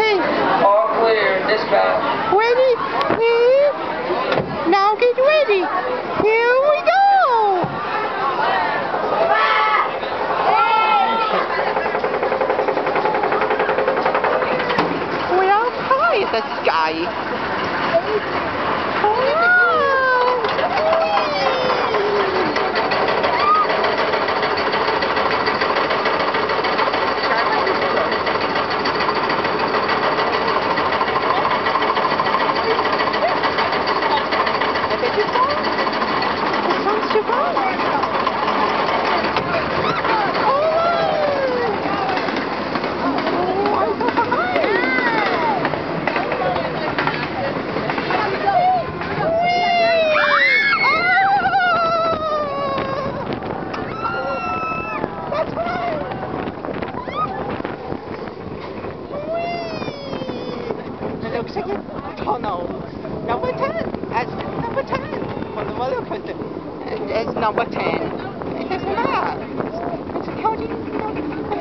Okay. All clear, dispatch. Ready? Now get ready. Here we go. Well, high is the sky. Looks like a tunnel. Number 10. That's number 10 for the roller coaster. It's number 10. It's not. It's counting.